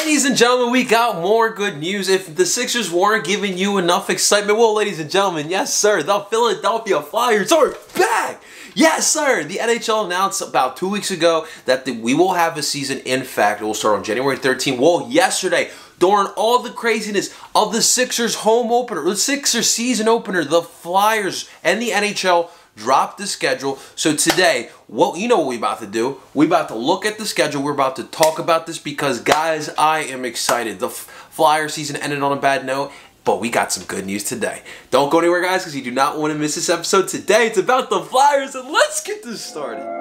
Ladies and gentlemen, we got more good news. If the Sixers weren't giving you enough excitement, well, ladies and gentlemen, yes, sir, the Philadelphia Flyers are back. Yes, sir. The NHL announced about 2 weeks ago that we will have a season. In fact, it will start on January 13th. Well, yesterday, during all the craziness of the Sixers home opener, the Sixers season opener, the Flyers and the NHL dropped the schedule. So today, what we about to do? We about to look at the schedule. We're about to talk about this because, guys, I am excited. The Flyer season ended on a bad note, but we got some good news today. Don't go anywhere, guys, because you do not want to miss this episode. Today, it's about the Flyers, and let's get this started.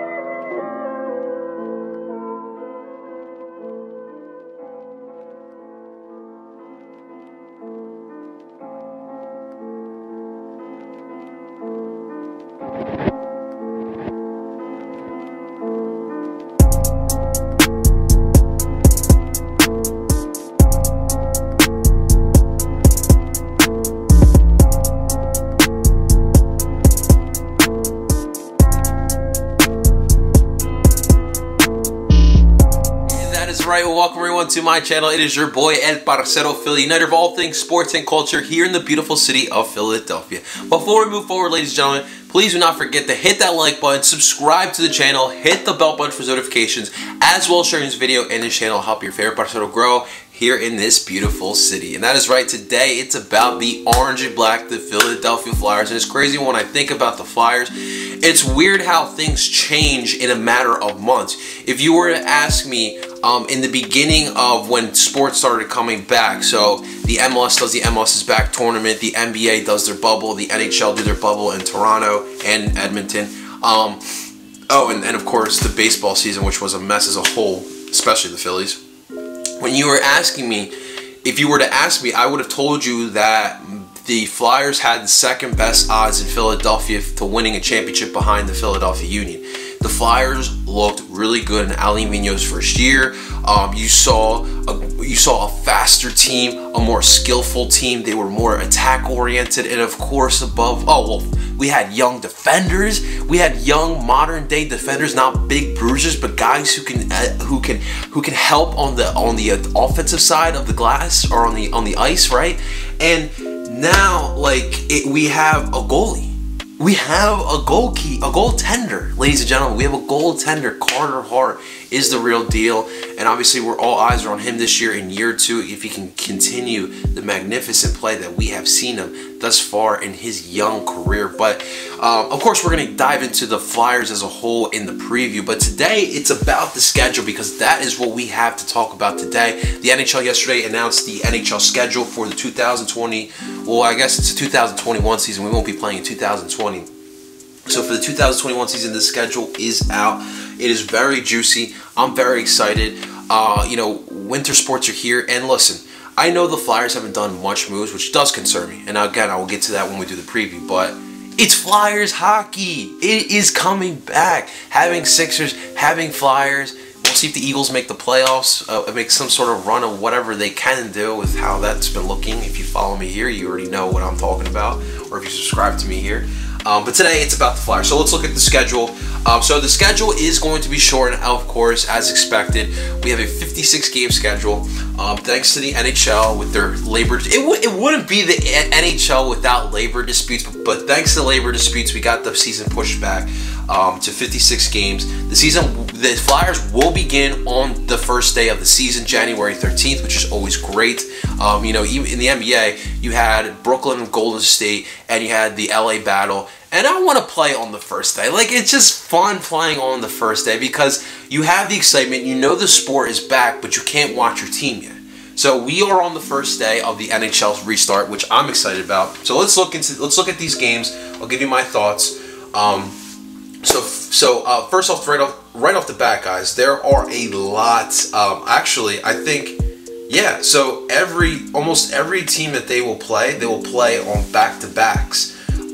Right, well, welcome everyone to my channel. It is your boy El Parcero Philly, uniter of all things sports and culture here in the beautiful city of Philadelphia. Before we move forward, ladies and gentlemen, please do not forget to hit that like button, subscribe to the channel, hit the bell button for notifications, as well as sharing this video and this channel help your favorite Parcero grow here in this beautiful city. And that is right, today it's about the orange and black, the Philadelphia Flyers. And it's crazy when I think about the Flyers, it's weird how things change in a matter of months. If you were to ask me in the beginning of when sports started coming back, so the MLS does the MLS is back tournament, the NBA does their bubble, the NHL do their bubble in Toronto and Edmonton. And of course the baseball season, which was a mess as a whole, especially the Phillies. When you were asking me, if you were to ask me, I would have told you that the Flyers had the second best odds in Philadelphia to winning a championship behind the Philadelphia Union. The Flyers looked really good in Ali Muñoz's first year. You saw a faster team, a more skillful team. They were more attack oriented, and of course, we had young defenders. We had young modern day defenders, not big bruisers, but guys who can help on the offensive side of the glass or on the ice, right? And now, we have a goalie. We have a goaltender, ladies and gentlemen. We have a goaltender. Carter Hart is the real deal, and obviously all eyes are on him this year in year 2 if he can continue the magnificent play that we have seen him thus far in his young career. But of course, we're going to dive into the Flyers as a whole in the preview, but today it's about the schedule because that is what we have to talk about today. The NHL yesterday announced the NHL schedule for the 2020, well, I guess it's a 2021 season. We won't be playing in 2020. So for the 2021 season, the schedule is out. It is very juicy. I'm very excited. Winter sports are here. And listen, I know the Flyers haven't done much moves, which does concern me. And again, I will get to that when we do the preview. But it's Flyers hockey. It is coming back. Having Sixers, having Flyers. We'll see if the Eagles make the playoffs, make some sort of run of whatever they can do with how that's been looking. If you follow me here, you already know what I'm talking about. Or if you subscribe to me here. But today it's about the Flyers. So let's look at the schedule. So the schedule is going to be shortened, of course, as expected. We have a 56-game schedule. Thanks to the NHL with their labor. It wouldn't be the NHL without labor disputes, but thanks to labor disputes, we got the season pushed back to 56 games. The Flyers will begin on the first day of the season, January 13th, which is always great. Even in the NBA, you had Brooklyn and Golden State, and you had the LA battle. And I want to play on the first day. It's just fun playing on the first day because you have the excitement. You know the sport is back, but you can't watch your team yet. So we are on the first day of the NHL restart, which I'm excited about. So let's look at these games. I'll give you my thoughts. First off, right off the bat, guys, there are a lot. Actually, I think, yeah. So almost every team that they will play on back-to-backs.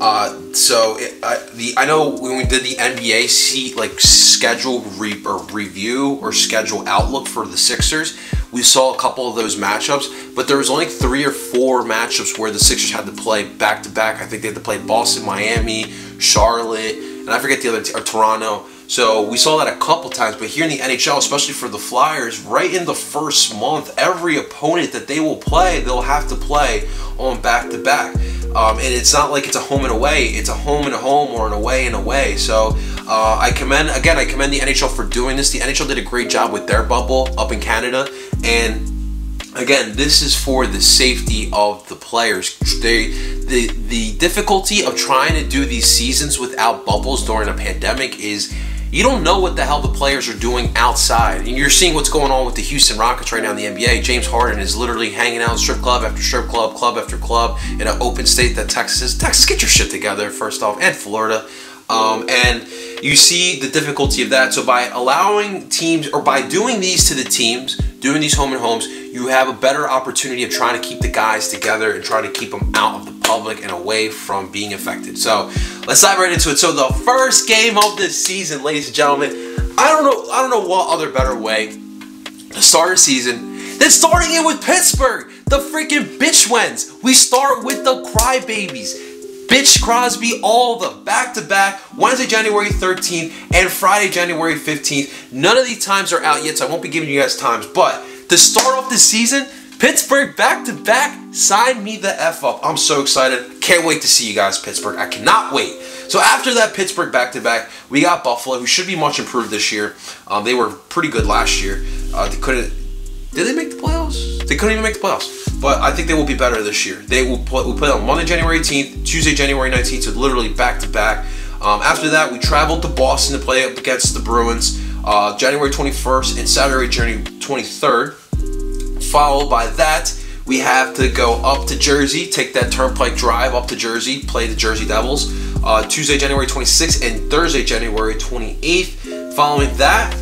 I know when we did the NBA schedule review or schedule outlook for the Sixers, we saw a couple of those matchups, but there was only 3 or 4 matchups where the Sixers had to play back to back. I think they had to play Boston, Miami, Charlotte, and I forget the other Toronto. So we saw that a couple times, but here in the NHL, especially for the Flyers, right in the first month, every opponent that they will play, they'll have to play on back-to-back. And it's not like it's a home and away, it's a home and a home or an away and away. So I commend the NHL for doing this. The NHL did a great job with their bubble up in Canada, and again, this is for the safety of the players. The difficulty of trying to do these seasons without bubbles during a pandemic is you don't know what the hell the players are doing outside. And you're seeing what's going on with the Houston Rockets right now in the NBA. James Harden is literally hanging out in strip club after strip club, club after club in an open state that Texas is. Texas, get your shit together, first off, and Florida. And you see the difficulty of that. So by allowing teams, or by doing these to the teams, doing these home and homes, you have a better opportunity of trying to keep the guys together and trying to keep them out of the public and away from being infected. So let's dive right into it. So the first game of the season, ladies and gentlemen, I don't know what other better way to start a season than starting it with Pittsburgh, the freaking bitch wins. We start with the crybabies. Bitch Crosby, all the back-to-back, Wednesday, January 13th, and Friday, January 15th. None of these times are out yet, so I won't be giving you guys times. But to start off the season, Pittsburgh back-to-back, sign me the F up. I'm so excited. Can't wait to see you guys, Pittsburgh. I cannot wait. So after that Pittsburgh back-to-back, we got Buffalo, who should be much improved this year. They were pretty good last year. Did they make the playoffs? They couldn't even make the playoffs. But I think they will be better this year. They will play on Monday, January 18th, Tuesday, January 19th, so literally back-to-back. After that, we traveled to Boston to play up against the Bruins, January 21st and Saturday, January 23rd. Followed by that, we have to go up to Jersey, take that Turnpike Drive up to Jersey, play the Jersey Devils, Tuesday, January 26th and Thursday, January 28th. Following that,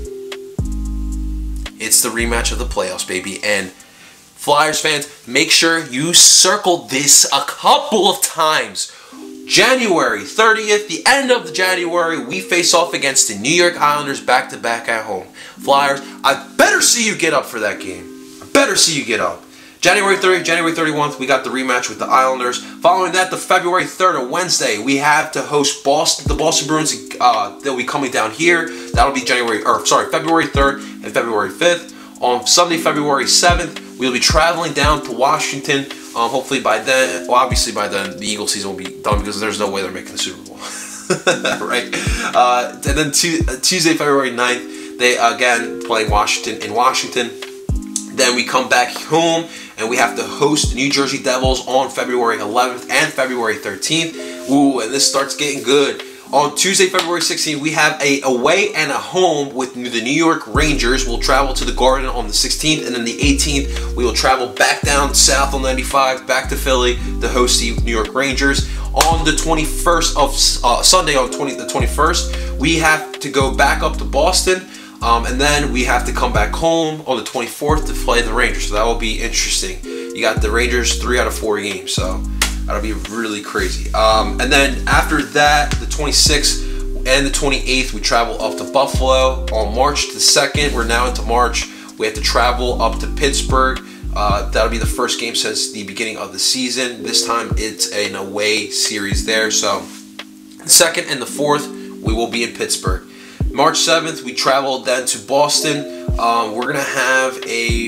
it's the rematch of the playoffs, baby. And Flyers fans, make sure you circle this a couple of times. January 30th, the end of January, we face off against the New York Islanders back-to-back at home. Flyers, I better see you get up for that game. I better see you get up. January 30th, January 31st, we got the rematch with the Islanders. Following that, the February 3rd, a Wednesday, we have to host the Boston Bruins. They'll be coming down here. That'll be February 3rd and February 5th. On Sunday, February 7th, we'll be traveling down to Washington. Hopefully by then, well, obviously by then, the Eagles season will be done because there's no way they're making the Super Bowl. Right? And then Tuesday, February 9th, they again playing Washington in Washington. Then we come back home and we have to host the New Jersey Devils on February 11th and February 13th. Ooh, and this starts getting good. On Tuesday, February 16th, we have a away and a home with the New York Rangers. We'll travel to the Garden on the 16th, and then the 18th, we will travel back down south on 95, back to Philly to host the New York Rangers. On the 21st of Sunday, on the 21st, we have to go back up to Boston, and then we have to come back home on the 24th to play the Rangers. So that will be interesting. You got the Rangers 3 out of 4 games, so that'll be really crazy. And then after that, the 26th and the 28th, we travel up to Buffalo. On March the 2nd, we're now into March, we have to travel up to Pittsburgh. That'll be the first game since the beginning of the season. This time it's an away series there. So the 2nd and the 4th, we will be in Pittsburgh. March 7th, we travel then to Boston. We're going to have a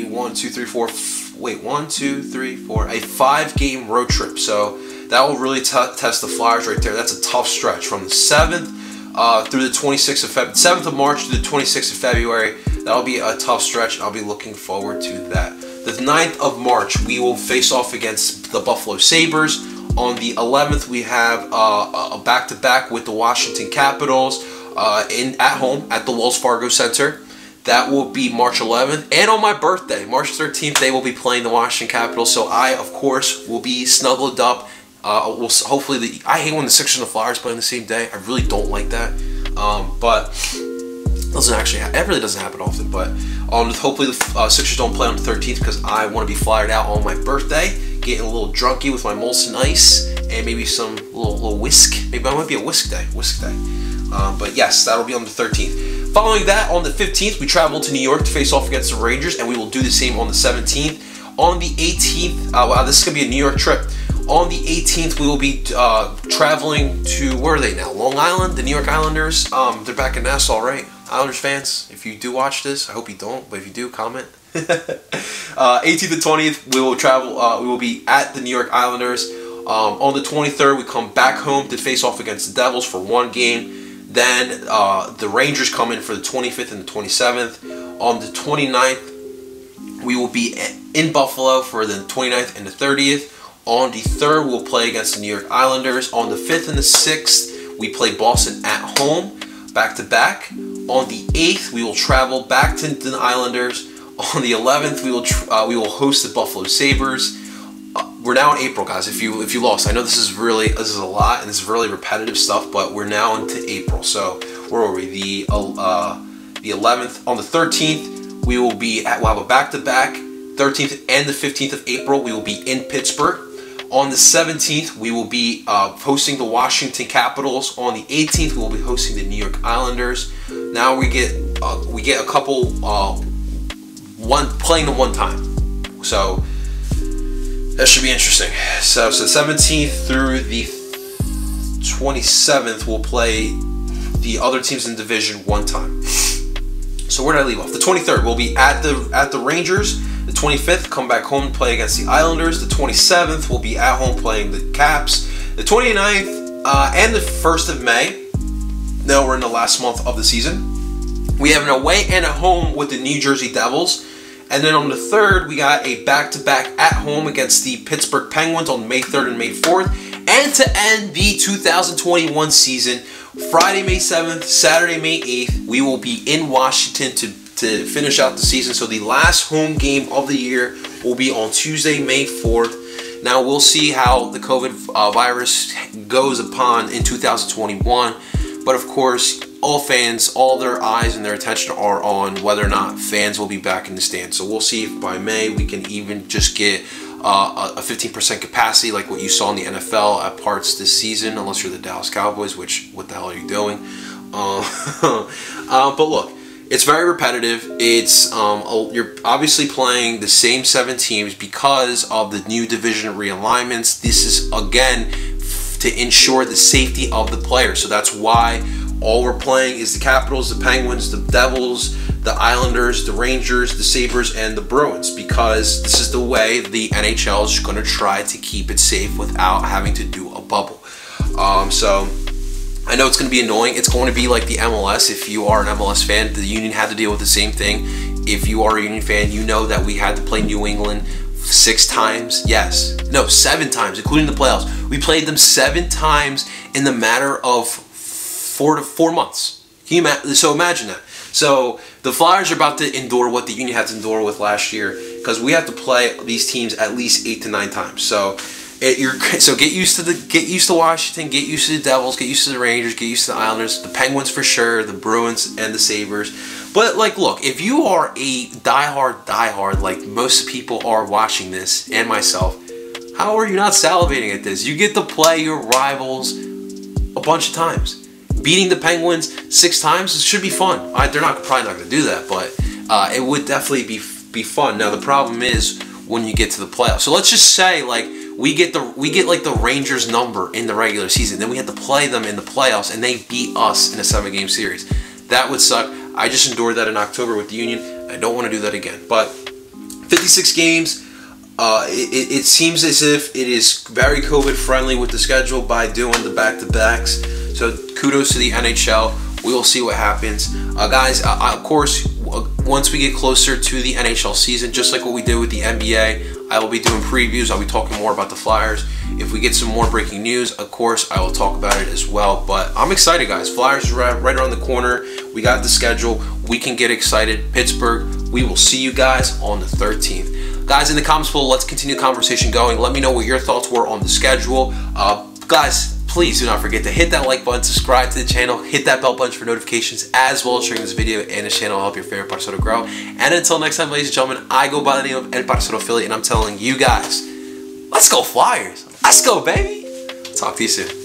5-game road trip. So that will really test the Flyers right there. That's a tough stretch from the 7th through the 26th of February, 7th of March to the 26th of February. That'll be a tough stretch, and I'll be looking forward to that. The 9th of March, we will face off against the Buffalo Sabres. On the 11th, we have a back-to-back with the Washington Capitals at home at the Wells Fargo Center. That will be March 11th. And on my birthday, March 13th, they will be playing the Washington Capitals. So I, of course, will be snuggled up. Hopefully, I hate when the Sixers and the Flyers play on the same day. I really don't like that. But it really doesn't happen often. But hopefully the Sixers don't play on the 13th because I want to be flyered out on my birthday, getting a little drunky with my Molson Ice and maybe some little whisk. Maybe I might be a whisk day. But yes, that'll be on the 13th. Following that, on the 15th, we travel to New York to face off against the Rangers, and we will do the same on the 17th. On the 18th, wow, this is going to be a New York trip. On the 18th, we will be traveling to, where are they now? Long Island, the New York Islanders. They're back in Nassau, right? Islanders fans, if you do watch this, I hope you don't, but if you do, comment. 18th and 20th, we will travel. We will be at the New York Islanders. On the 23rd, we come back home to face off against the Devils for one game. Then the Rangers come in for the 25th and the 27th. On the 29th, we will be in Buffalo for the 29th and the 30th. On the 3rd, we'll play against the New York Islanders. On the 5th and the 6th, we play Boston at home, back-to-back. On the 8th, we will travel back to the Islanders. On the 11th, we will host the Buffalo Sabres. We're now in April, guys. If you lost, I know this is a lot and this is really repetitive stuff, but we're now into April. So where are we? The 11th. On the 13th, we'll have a back-to-back. 13th and the 15th of April, we will be in Pittsburgh. On the 17th, we will be hosting the Washington Capitals. On the 18th, we will be hosting the New York Islanders. Now we get a couple playing the one time, so that should be interesting. So 17th through the 27th, we'll play the other teams in the division one time. So where did I leave off? The 23rd, we'll be at the Rangers. The 25th, come back home and play against the Islanders. The 27th, we'll be at home playing the Caps. The 29th and the 1st of May, now we're in the last month of the season, we have an away and a home with the New Jersey Devils. And then on the 3rd, we got a back-to-back at home against the Pittsburgh Penguins on May 3rd and May 4th. And to end the 2021 season, Friday, May 7th, Saturday, May 8th, we will be in Washington to finish out the season. So the last home game of the year will be on Tuesday, May 4th. Now we'll see how the COVID virus goes upon in 2021. But of course, all fans, all their eyes and their attention are on whether or not fans will be back in the stands. So we'll see if by May we can even just get a 15% capacity like what you saw in the NFL at parts this season, unless you're the Dallas Cowboys, which what the hell are you doing? But look, it's very repetitive. It's you're obviously playing the same 7 teams because of the new division realignments. This is again to ensure the safety of the players. So that's why all we're playing is the Capitals, the Penguins, the Devils, the Islanders, the Rangers, the Sabres, and the Bruins, because this is the way the NHL is going to try to keep it safe without having to do a bubble. So I know it's going to be annoying. It's going to be like the MLS. If you are an MLS fan, the Union had to deal with the same thing. If you are a Union fan, you know that we had to play New England 6 times. Yes. No, 7 times, including the playoffs. We played them 7 times in the matter of 4 months. Can you imagine? So imagine that. So the Flyers are about to endure what the Union had to endure with last year, because we have to play these teams at least 8 to 9 times. So get used to Washington, get used to the Devils, get used to the Rangers, get used to the Islanders, the Penguins for sure, the Bruins and the Sabres. But like, look, if you are a diehard like most people are watching this, and myself, how are you not salivating at this? You get to play your rivals a bunch of times. Beating the Penguins 6 times, it should be fun. They're probably not going to do that, but it would definitely be fun. Now the problem is when you get to the playoffs. So let's just say like we get like the Rangers number in the regular season, then we have to play them in the playoffs, and they beat us in a 7-game series. That would suck. I just endured that in October with the Union. I don't want to do that again. But 56 games. It seems as if it is very COVID friendly with the schedule by doing the back-to-backs. So kudos to the NHL. We will see what happens. Guys, of course, once we get closer to the NHL season, just like what we did with the NBA, I will be doing previews. I'll be talking more about the Flyers. If we get some more breaking news, of course, I will talk about it as well. But I'm excited, guys. Flyers are right around the corner. We got the schedule. We can get excited. Pittsburgh, we will see you guys on the 13th. Guys, in the comments below, let's continue the conversation going. Let me know what your thoughts were on the schedule. Guys, please do not forget to hit that like button, subscribe to the channel, hit that bell button for notifications, as well as sharing this video and this channel to help your favorite Parcero grow. And until next time, ladies and gentlemen, I go by the name of El Parcero Philly, and I'm telling you guys, let's go Flyers. Let's go, baby. Talk to you soon.